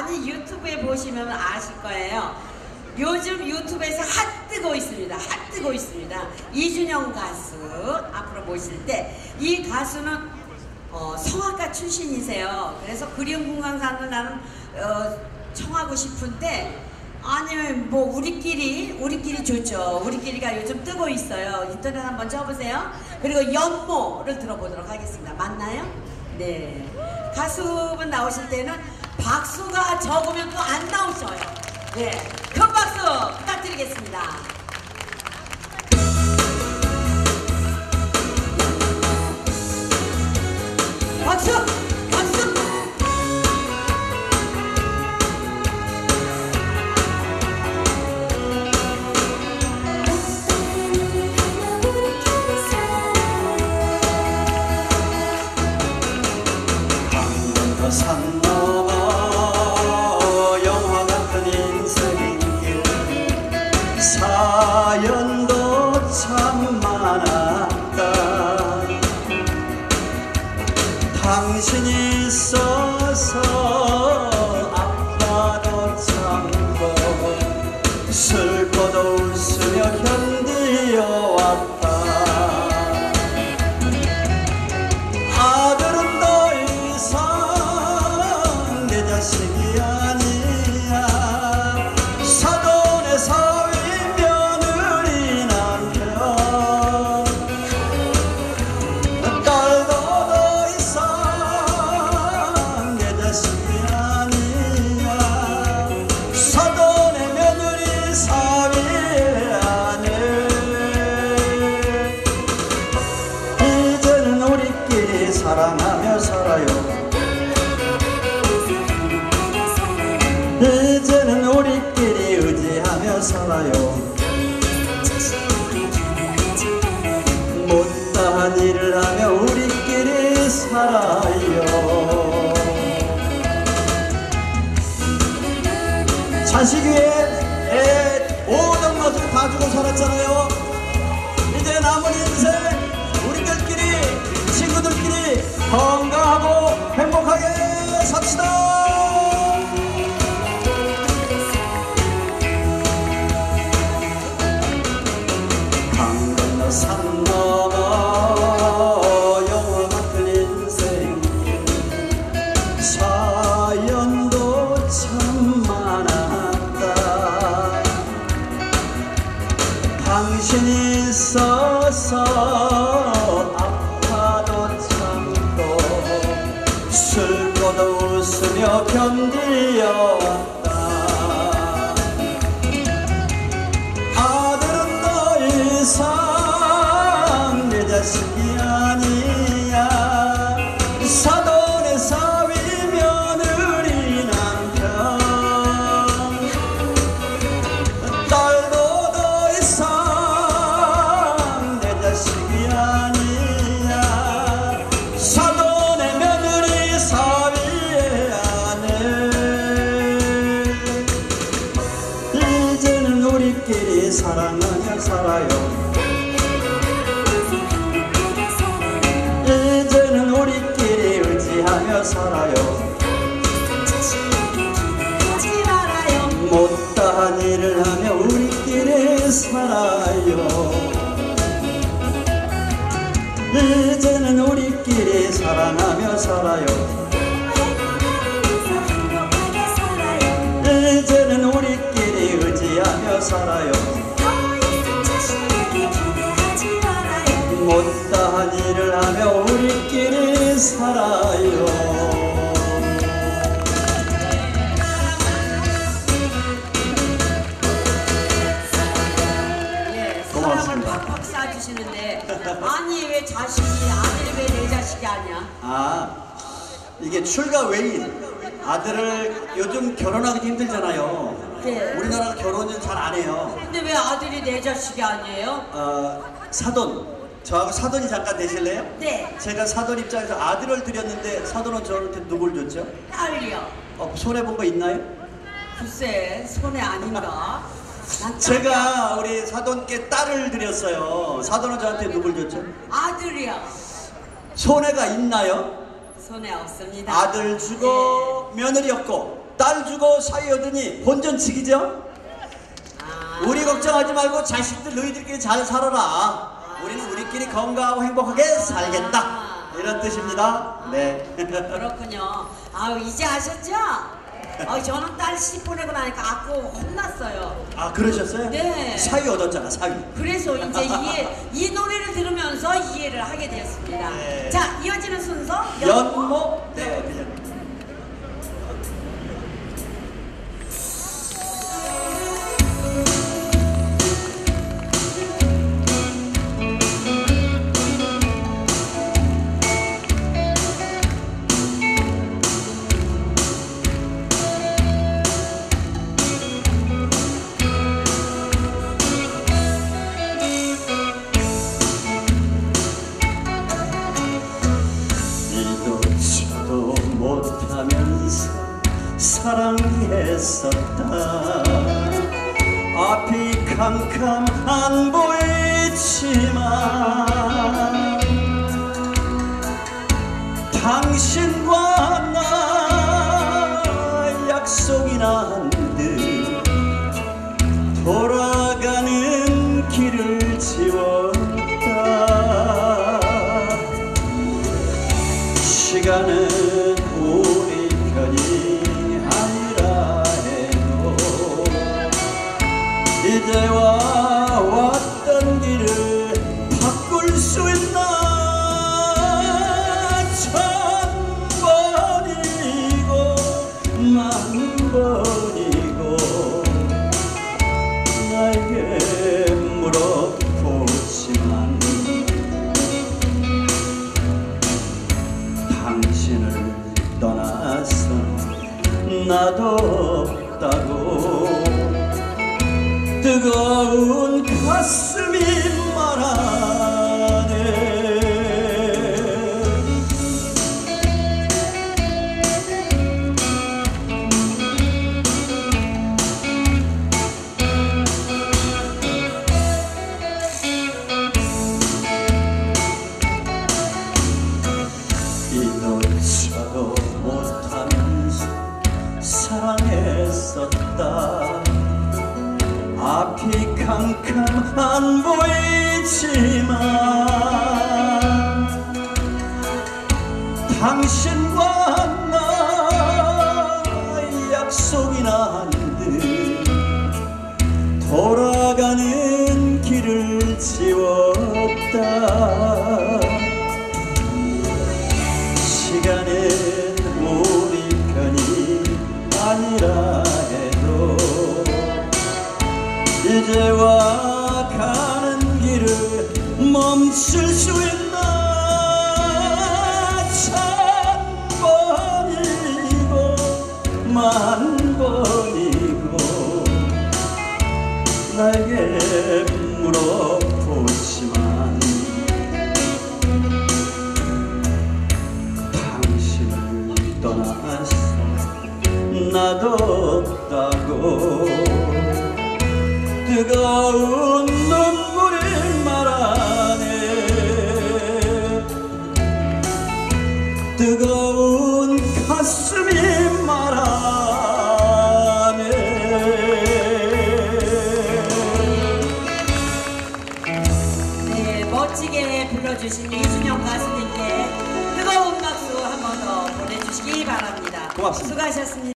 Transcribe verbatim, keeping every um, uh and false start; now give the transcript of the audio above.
많이 유튜브에 보시면 아실 거예요. 요즘 유튜브에서 핫 뜨고 있습니다. 핫 뜨고 있습니다. 이준영 가수 앞으로 모실 때 이 가수는 어, 성악가 출신이세요. 그래서 그리운 금강산을 나는 어, 청하고 싶은데 아니면 뭐 우리끼리 우리끼리 좋죠. 우리끼리가 요즘 뜨고 있어요. 인터넷 한번 쳐보세요. 그리고 연모를 들어보도록 하겠습니다. 맞나요? 네. 가수분 나오실 때는 박수가 적으면 또 안 나오셔요. 네. 큰 박수 부탁드리겠습니다. 박수! 박수! 강릉 산 넘어 영화 같은 인생길 사연도 참 많았다. 당신이 있어서 아파도 참고 슬퍼도 웃으며 견디어왔다. 아들은 더 이상 내 자식이 아니야. 사돈의 사위 며느리 남편 딸도 더 이상 내 자식이 아니야. 사돈의 며느리 사위 아내. 이제는 우리끼리 사랑하며 살아요. 이제는 우리끼리 의지하며 살아요. 못다한 일을 하며 우리끼리 살아요. 자식 위에 모든 것을 다 주고 살았잖아요. 이제 남은 인생 우리들끼리 친구들끼리 건강하고 행복하게 삽시다. 강 건너 산 넘어 영화 같은 인생길 사연도 참 많았다. 당신이 있어서 아파도 참고 슬퍼도 웃으며 견디어왔다. 아들은 더 이상 내 자식이 아니야. 사돈의 사위 며느리 남편 딸도 더 이상 내 자식이 아니야. 사돈의 며느리 사위의 아내. 이제는 우리끼리 사랑하며 살아요. 이제는 우리끼리 의지하며 살아요. 하지 말아요. 못다한 일을 하며 우리끼리 살아요. 이제는 우리끼리 사랑하며 살아요. 이제는 우리끼리 의지하며 살아요. 못다한 일을 하며 우리끼리 살아요. 예, 사랑을 팍팍 쏴주시는데 아니 왜 자식이 아들이 왜 내 자식이 아니야? 아, 이게 출가 외인 아들을 요즘 결혼하기 힘들잖아요. 네. 우리나라가 결혼은 잘 안 해요. 근데 왜 아들이 내 자식이 아니에요? 어, 사돈, 저하고 사돈이 잠깐 되실래요? 네. 제가 사돈 입장에서 아들을 드렸는데 사돈은 저한테 누굴 줬죠? 딸이요. 어, 손해본 거 있나요? 글쎄 손해 아닌가? 난 제가 우리 사돈께 딸을 드렸어요. 사돈은 저한테 누굴 줬죠? 아들이요. 손해가 있나요? 손해 없습니다. 아들 주고 며느리 없고 딸 주고 뭐 사위 얻으니 본전치기죠? 아. 우리 걱정하지 말고 자식들 너희들끼리 잘 살아라. 우리는 우리끼리 건강하고 행복하게 살겠다. 이런 뜻입니다. 네. 그렇군요. 아유, 이제 아셨죠? 아, 저는 딸 시집 보내고 나니까 아까 혼났어요. 아, 그러셨어요? 네. 사위 얻었잖아, 사위. 그래서 이제 이해, 이 노래를 들으면서 이해를 하게 되었습니다. 네. 자, 이어지는 순서 연모. 네, 그냥. 못하면서 사랑했었다. 앞이 캄캄한 보이지만 당신과 나 약속이 난 듯 돌아가는 길을 지웠다. 시간은 우리 편이 아니라 해도 이제와 왔던 길을 바꿀 수 있나. 천 번이고 만 번이고 나에게 물어보지만 당신을 떠나선 나도 없다고 뜨거운 가슴이 말하네. 이놓지도 못하면서 사랑했었다. 앞이 캄캄한 보이지만 당신과 나 약속이 난 듯 돌아가는 길을 지웠다. 시간은 우리 편이 아니라 해도 이제와 가는 길을 멈출 수 있나. 천 번이고 만 번이고 나에게 물어보지만 당신을 떠나서 나도 없다고 뜨거운